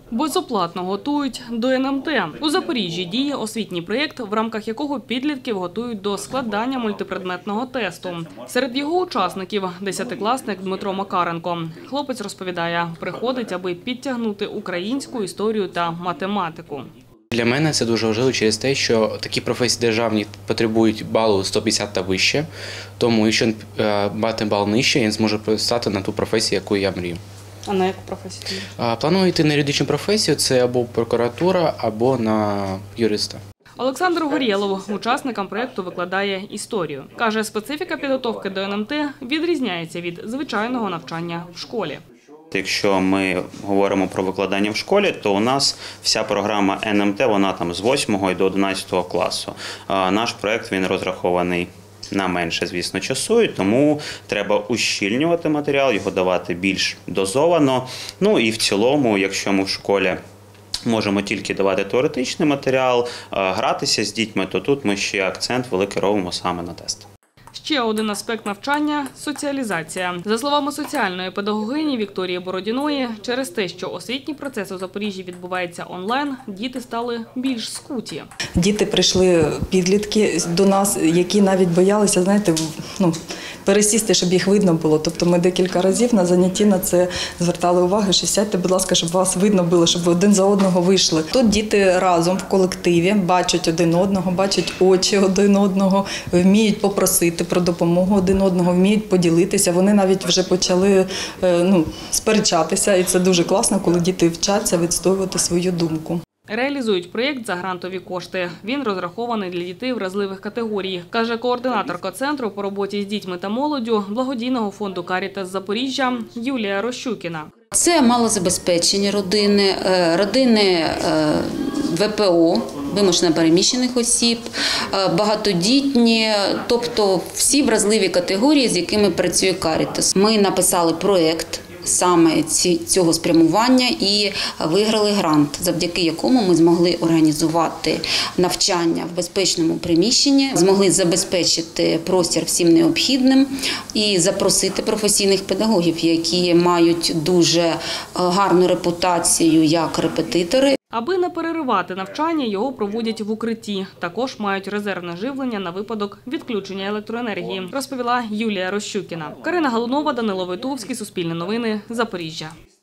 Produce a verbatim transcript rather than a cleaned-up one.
Безоплатно готують до ен ем те. У Запоріжжі діє освітній проєкт, в рамках якого підлітків готують до складання мультипредметного тесту. Серед його учасників – десятикласник Дмитро Макаренко. Хлопець розповідає, приходить, аби підтягнути українську, історію та математику. Для мене це дуже важливо через те, що такі професії державні потребують балу сто п'ятдесят та вище. Тому, якщо мати бал нижче, я зможу стати на ту професію, яку я мрію. А на яку професію? Планую йти на юридичну професію, це або прокуратура, або на юриста. Олександр Горєлов учасникам проєкту викладає історію. Каже, специфіка підготовки до ен ем те відрізняється від звичайного навчання в школі. Якщо ми говоримо про викладання в школі, то у нас вся програма ен ем те, вона там з восьмого до одинадцятого класу. Наш проєкт, він розрахований на менше, звісно, часу, і тому треба ущільнювати матеріал, його давати більш дозовано. Ну і в цілому, якщо ми в школі можемо тільки давати теоретичний матеріал, гратися з дітьми, то тут ми ще акцент великий робимо саме на тест. Ще один аспект навчання – соціалізація. За словами соціальної педагогині Вікторії Бородіної, через те, що освітній процес у Запоріжжі відбувається онлайн, діти стали більш скуті. Діти прийшли, підлітки до нас, які навіть боялися, знаєте, ну, пересісти, щоб їх видно було. Тобто ми декілька разів на занятті на це звертали увагу, що сядьте, будь ласка, щоб вас видно було, щоб ви один за одного вийшли. Тут діти разом в колективі бачать один одного, бачать очі один одного, вміють попросити про допомогу один одного, вміють поділитися. Вони навіть вже почали ну, сперечатися, і це дуже класно, коли діти вчаться відстоювати свою думку. Реалізують проєкт за грантові кошти. Він розрахований для дітей вразливих категорій, каже координаторка Центру по роботі з дітьми та молоддю благодійного фонду «Карітас Запоріжжя» Юлія Рощукіна. Це малозабезпечені родини, родини ве пе о, вимушено переміщених осіб, багатодітні, тобто всі вразливі категорії, з якими працює «Карітас». Ми написали проєкт саме цього спрямування і виграли грант, завдяки якому ми змогли організувати навчання в безпечному приміщенні, змогли забезпечити простір всім необхідним і запросити професійних педагогів, які мають дуже гарну репутацію як репетитори. Аби не переривати навчання, його проводять в укритті. Також мають резервне живлення на випадок відключення електроенергії, розповіла Юлія Рощукіна. Карина Галунова, Данило Войтовський, Суспільне новини, Запоріжжя.